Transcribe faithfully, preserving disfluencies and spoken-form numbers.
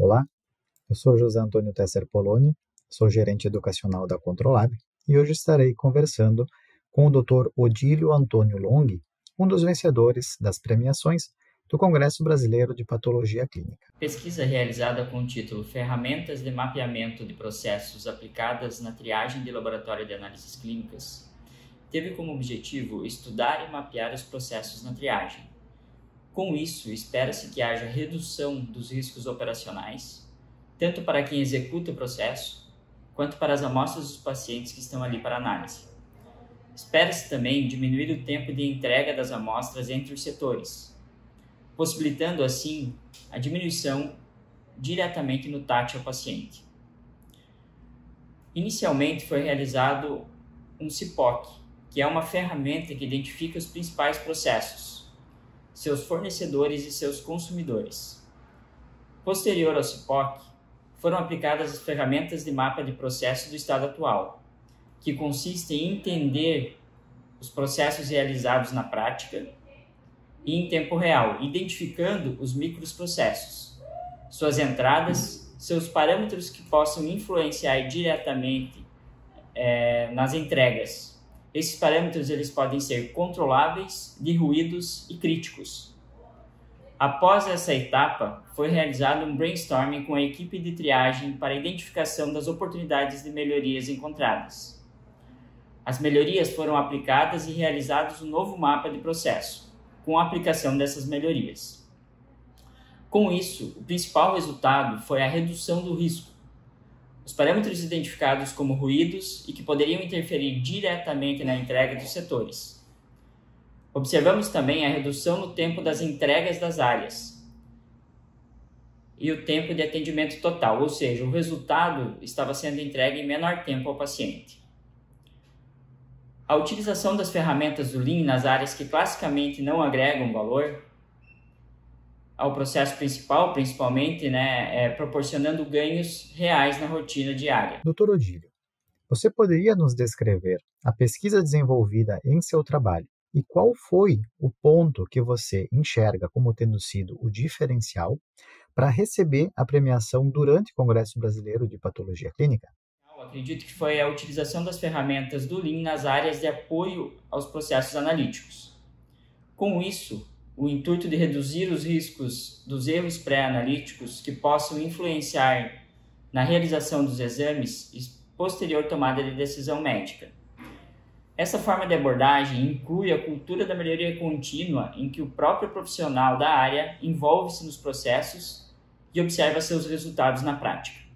Olá, eu sou José Antônio Tesser Poloni, sou gerente educacional da Controlab e hoje estarei conversando com o doutor Odílio Antônio Long, um dos vencedores das premiações do Congresso Brasileiro de Patologia Clínica. Pesquisa realizada com o título Ferramentas de Mapeamento de Processos aplicadas na triagem de laboratório de análises clínicas teve como objetivo estudar e mapear os processos na triagem. Com isso, espera-se que haja redução dos riscos operacionais, tanto para quem executa o processo, quanto para as amostras dos pacientes que estão ali para análise. Espera-se também diminuir o tempo de entrega das amostras entre os setores, possibilitando assim a diminuição diretamente no T A T ao paciente. Inicialmente foi realizado um C I P O C, que é uma ferramenta que identifica os principais processos, seus fornecedores e seus consumidores. Posterior ao C I P O C, foram aplicadas as ferramentas de mapa de processo do estado atual, que consiste em entender os processos realizados na prática e em tempo real, identificando os microprocessos, suas entradas, seus parâmetros que possam influenciar diretamente é, nas entregas. Esses parâmetros eles podem ser controláveis, de ruídos e críticos. Após essa etapa, foi realizado um brainstorming com a equipe de triagem para a identificação das oportunidades de melhorias encontradas. As melhorias foram aplicadas e realizados um novo mapa de processo, com a aplicação dessas melhorias. Com isso, o principal resultado foi a redução do risco. Os parâmetros identificados como ruídos e que poderiam interferir diretamente na entrega dos setores. Observamos também a redução no tempo das entregas das áreas e o tempo de atendimento total, ou seja, o resultado estava sendo entregue em menor tempo ao paciente. A utilização das ferramentas do Lean nas áreas que classicamente não agregam valor ao processo principal, principalmente, né, é, proporcionando ganhos reais na rotina diária. doutor Odílio, você poderia nos descrever a pesquisa desenvolvida em seu trabalho e qual foi o ponto que você enxerga como tendo sido o diferencial para receber a premiação durante o Congresso Brasileiro de Patologia Clínica? Eu acredito que foi a utilização das ferramentas do Lean nas áreas de apoio aos processos analíticos. Com isso, o intuito de reduzir os riscos dos erros pré-analíticos que possam influenciar na realização dos exames e posterior tomada de decisão médica. Essa forma de abordagem inclui a cultura da melhoria contínua, em que o próprio profissional da área envolve-se nos processos e observa seus resultados na prática.